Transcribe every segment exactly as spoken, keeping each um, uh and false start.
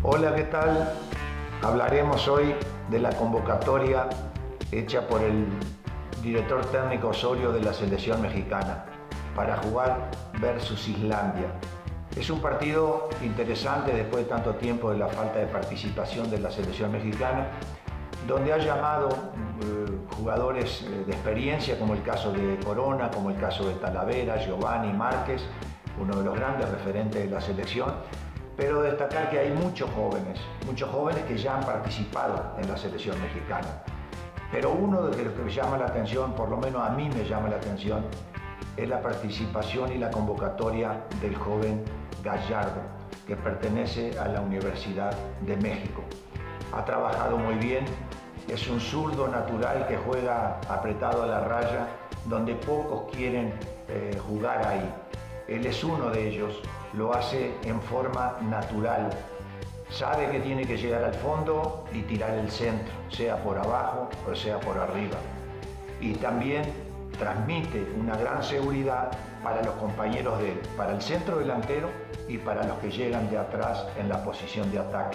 Hola, ¿qué tal? Hablaremos hoy de la convocatoria hecha por el director técnico Osorio de la selección mexicana para jugar versus Islandia. Es un partido interesante después de tanto tiempo de la falta de participación de la selección mexicana, donde ha llamado eh, jugadores eh, de experiencia, como el caso de Corona, como el caso de Talavera, Giovanni, Márquez, uno de los grandes referentes de la selección, pero destacar que hay muchos jóvenes, muchos jóvenes que ya han participado en la selección mexicana. Pero uno de los que me llama la atención, por lo menos a mí me llama la atención, es la participación y la convocatoria del joven Gallardo, que pertenece a la Universidad de México. Ha trabajado muy bien, es un zurdo natural que juega apretado a la raya, donde pocos quieren eh, jugar ahí. Él es uno de ellos, lo hace en forma natural. Sabe que tiene que llegar al fondo y tirar el centro, sea por abajo o sea por arriba. Y también transmite una gran seguridad para los compañeros de él, para el centro delantero y para los que llegan de atrás en la posición de ataque.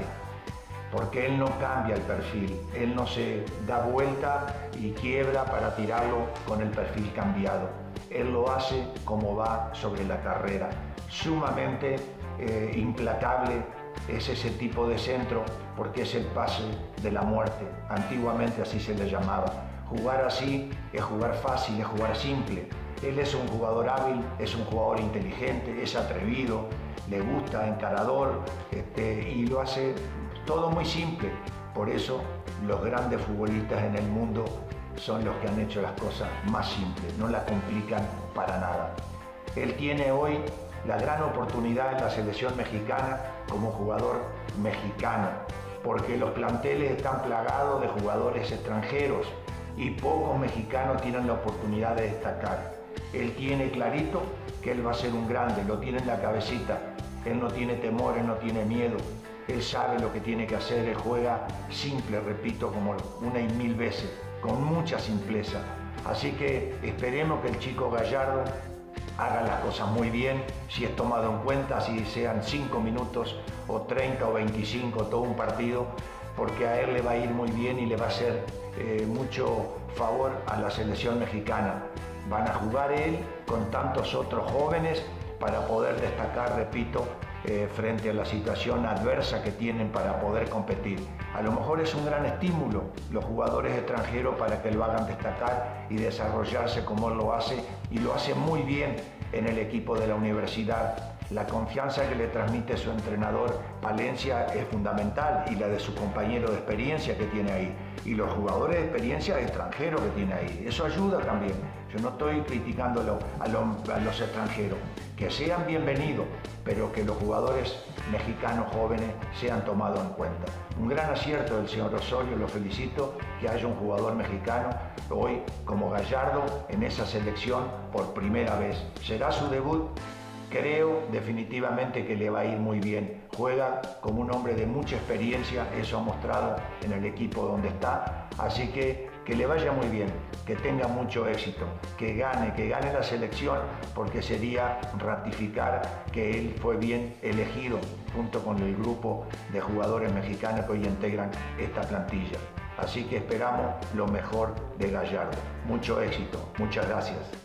Porque él no cambia el perfil, él no se da vuelta y quiebra para tirarlo con el perfil cambiado. Él lo hace como va sobre la carrera, sumamente eh, implacable. Es ese tipo de centro porque es el pase de la muerte, antiguamente así se le llamaba. Jugar así es jugar fácil, es jugar simple. Él es un jugador hábil, es un jugador inteligente, es atrevido, le gusta, encarador, este, y lo hace todo muy simple. Por eso los grandes futbolistas en el mundo son los que han hecho las cosas más simples, no las complican para nada. Él tiene hoy la gran oportunidad en la selección mexicana como jugador mexicano, porque los planteles están plagados de jugadores extranjeros y pocos mexicanos tienen la oportunidad de destacar. Él tiene clarito que él va a ser un grande, lo tiene en la cabecita, él no tiene temor, él no tiene miedo, él sabe lo que tiene que hacer, él juega simple, repito, como una y mil veces, con mucha simpleza. Así que esperemos que el chico Gallardo haga las cosas muy bien, si es tomado en cuenta, si sean cinco minutos o treinta o veinticinco, todo un partido, porque a él le va a ir muy bien y le va a hacer eh, mucho favor a la selección mexicana. Van a jugar él con tantos otros jóvenes para poder destacar, repito, eh, frente a la situación adversa que tienen para poder competir. A lo mejor es un gran estímulo los jugadores extranjeros para que lo hagan destacar y desarrollarse como él lo hace, y lo hace muy bien en el equipo de la universidad. La confianza que le transmite su entrenador Palencia es fundamental, y la de su compañero de experiencia que tiene ahí, y los jugadores de experiencia extranjeros que tiene ahí. Eso ayuda también. Yo no estoy criticando a, lo, a, lo, a los extranjeros, que sean bienvenidos, pero que los jugadores mexicanos jóvenes sean tomados en cuenta. Un gran acierto del señor Osorio, lo felicito, que haya un jugador mexicano hoy como Gallardo en esa selección por primera vez. Será su debut. Creo definitivamente que le va a ir muy bien. Juega como un hombre de mucha experiencia, eso ha mostrado en el equipo donde está. Así que que le vaya muy bien, que tenga mucho éxito, que gane, que gane la selección, porque sería ratificar que él fue bien elegido junto con el grupo de jugadores mexicanos que hoy integran esta plantilla. Así que esperamos lo mejor de Gallardo. Mucho éxito. Muchas gracias.